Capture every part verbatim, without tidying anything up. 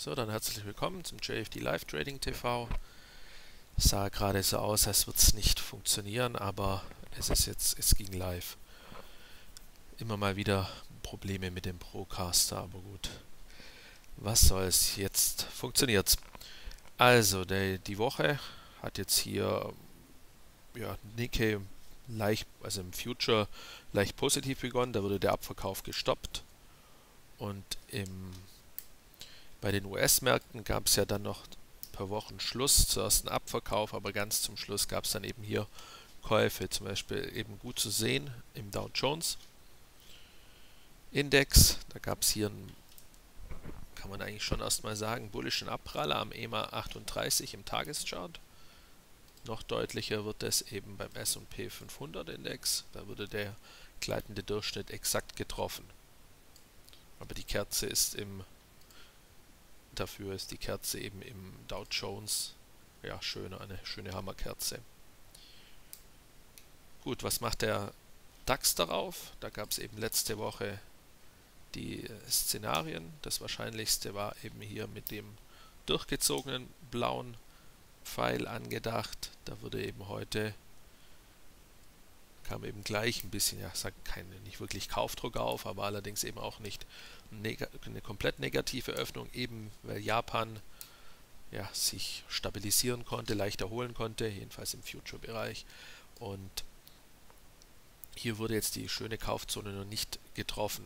So, dann herzlich willkommen zum J F D Live Trading T V. Es sah gerade so aus, als würde es nicht funktionieren, aber es ist jetzt, es ging live. Immer mal wieder Probleme mit dem Procaster, aber gut. Was soll's, jetzt funktioniert's. Also, der, die Woche hat jetzt hier ja, Nikkei leicht, also im Future leicht positiv begonnen, da wurde der Abverkauf gestoppt. Und im Bei den U S-Märkten gab es ja dann noch per Wochen Schluss, zuerst einen Abverkauf, aber ganz zum Schluss gab es dann eben hier Käufe, zum Beispiel eben gut zu sehen im Dow Jones Index. Da gab es hier einen, kann man eigentlich schon erstmal sagen, bullischen Abpraller am E M A achtunddreißig im Tageschart. Noch deutlicher wird es eben beim S und P fünfhundert Index, da wurde der gleitende Durchschnitt exakt getroffen. Aber die Kerze ist im Dafür ist die Kerze eben im Dow Jones, ja, schöne, eine schöne Hammerkerze. Gut, was macht der DAX darauf? Da gab es eben letzte Woche die Szenarien. Das wahrscheinlichste war eben hier mit dem durchgezogenen blauen Pfeil angedacht. Da wurde eben heute, kam eben gleich ein bisschen, ja, sagt keine, nicht wirklich Kaufdruck auf, aber allerdings eben auch nicht eine komplett negative Öffnung, eben weil Japan ja, sich stabilisieren konnte, leicht erholen konnte, jedenfalls im Future-Bereich. Und hier wurde jetzt die schöne Kaufzone noch nicht getroffen.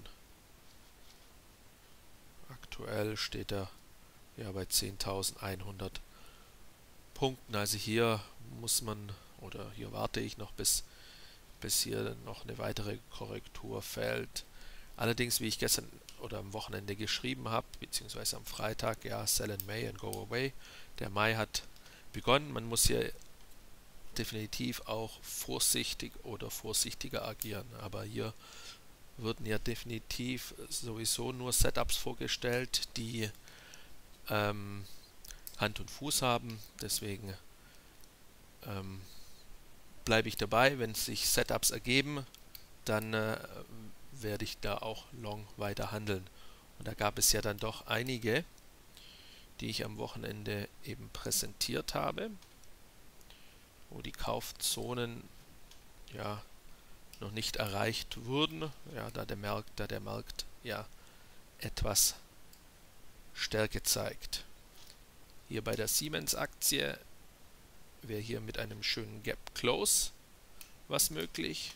Aktuell steht er ja bei zehntausendeinhundert Punkten. Also hier muss man, oder hier warte ich noch, bis, bis hier noch eine weitere Korrektur fällt. Allerdings, wie ich gestern oder am Wochenende geschrieben habe, beziehungsweise am Freitag, ja, sell in May and go away. Der Mai hat begonnen. Man muss hier definitiv auch vorsichtig oder vorsichtiger agieren. Aber hier wurden ja definitiv sowieso nur Setups vorgestellt, die ähm, Hand und Fuß haben. Deswegen ähm, bleibe ich dabei. Wenn sich Setups ergeben, dann äh, werde ich da auch long weiter handeln. Und da gab es ja dann doch einige, die ich am Wochenende eben präsentiert habe, wo die Kaufzonen ja noch nicht erreicht wurden, ja, da der Markt, da der Markt ja etwas Stärke zeigt. Hier bei der Siemens-Aktie wäre hier mit einem schönen Gap Close was möglich.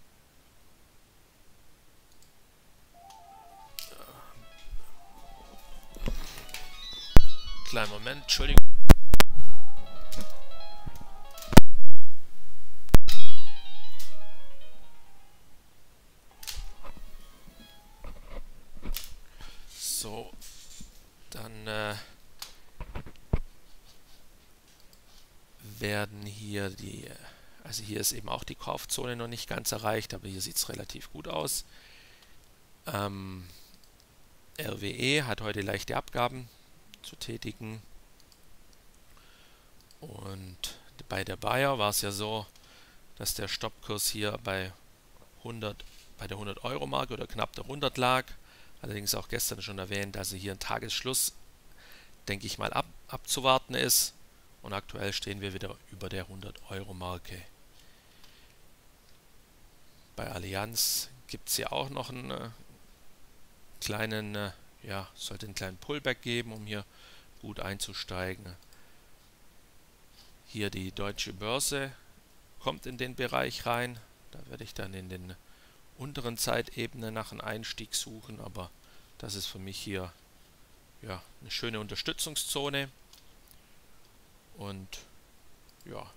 Kleinen Moment, Entschuldigung. So, dann äh, werden hier die, also hier ist eben auch die Kaufzone noch nicht ganz erreicht, aber hier sieht es relativ gut aus. Ähm, R W E hat heute leichte Abgaben zu tätigen, und bei der Bayer war es ja so, dass der Stoppkurs hier bei hundert, bei der hundert Euro Marke oder knapp darunter lag. Allerdings auch gestern schon erwähnt, also hier ein Tagesschluss, denke ich mal, ab, abzuwarten ist, und aktuell stehen wir wieder über der hundert Euro Marke. Bei Allianz gibt es ja auch noch einen äh, kleinen, äh, ja, sollte einen kleinen Pullback geben, um hier gut einzusteigen. Hier die Deutsche Börse kommt in den Bereich rein. Da werde ich dann in den unteren Zeitebene nach einem Einstieg suchen, aber das ist für mich hier ja eine schöne Unterstützungszone. Und ja,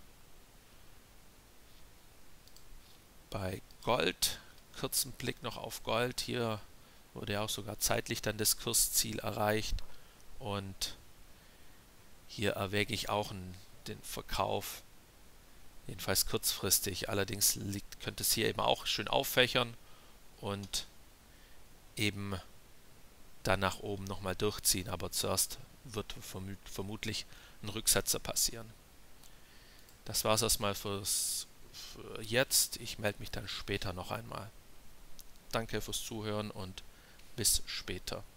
bei Gold, kurzen Blick noch auf Gold, hier wurde auch sogar zeitlich dann das Kursziel erreicht, und hier erwäge ich auch einen, den Verkauf, jedenfalls kurzfristig. Allerdings liegt, könnte es hier eben auch schön auffächern und eben dann nach oben nochmal durchziehen, aber zuerst wird vermut, vermutlich ein Rücksetzer passieren. Das war es erstmal fürs, für jetzt. Ich melde mich dann später noch einmal. Danke fürs Zuhören und bis später.